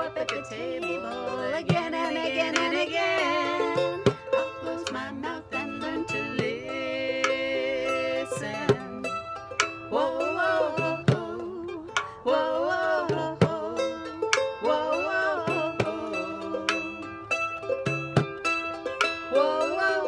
up at the table again and again and again. I'll close my mouth and learn to listen. Whoa, whoa, whoa, whoa, whoa, whoa, whoa, whoa,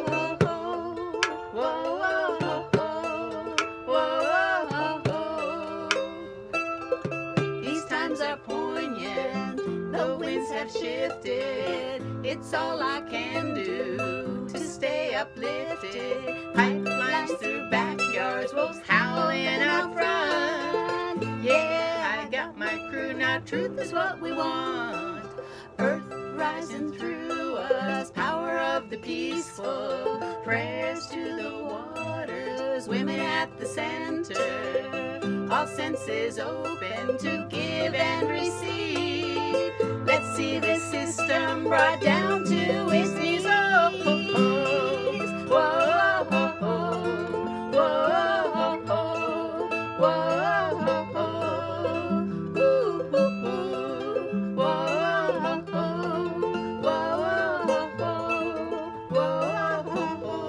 are poignant, the winds have shifted. It's all I can do to stay uplifted. Pipelines through backyards, wolves howling out front. Yeah, I got my crew, now truth is what we want. Earth rising through us, power of the peaceful. Prayers to the waters, women at the center. All senses open to give and receive. Let's see this system brought down to its knees. Oh, oh, oh. Whoa, oh, oh. Whoa, oh, oh. Whoa, oh, oh. Ooh, ooh, ooh. Whoa, oh, oh. Whoa, oh, oh. Whoa, oh,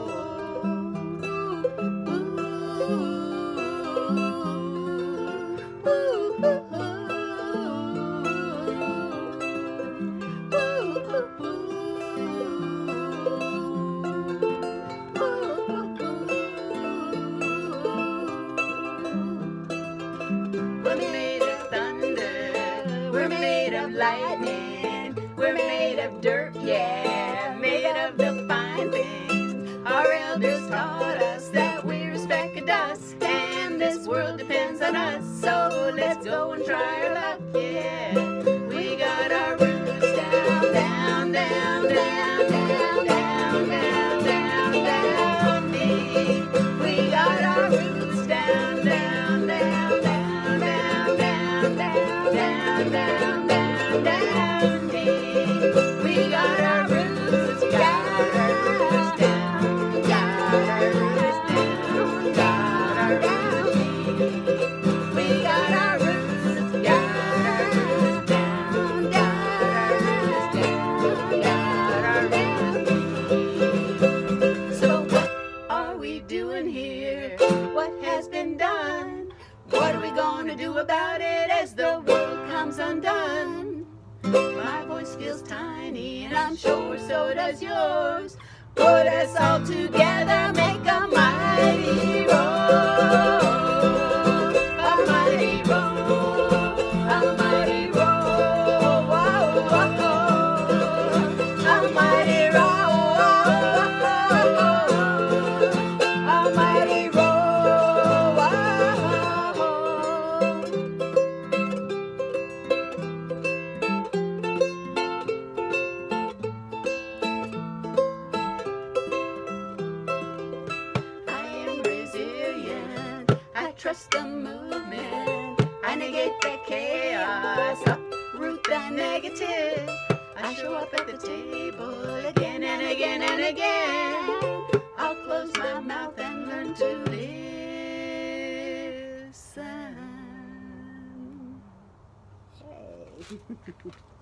We're made of thunder, we're made of lightning, we're made of dirt, yeah, made of the fine things. Our elders taught us that we're a speck of dust, and this world depends on us, so let's go and try our luck, yeah. We got our roots down, down, down, down, down, down, down, down, down deep. We got our roots down, down, down, down, down, down, down, down, down, down, down deep. We got our roots, got our roots down, got our roots down, got our roots deep. We got our roots, got our roots down, got our roots down, got our roots deep. So what are we doing here? What has been done? What are we gonna do about it as the world comes undone? My voice feels tiny, and I'm sure so does yours. Put us all together, make a mighty roar. A mighty roar, a mighty roar, whoa, whoa, whoa. A mighty roar, a mighty roar, whoa. I am resilient, I trust the movement, I negate the chaos, uproot the negative. I show up at the table again and again and again. I'll close my mouth and learn to listen. Hey.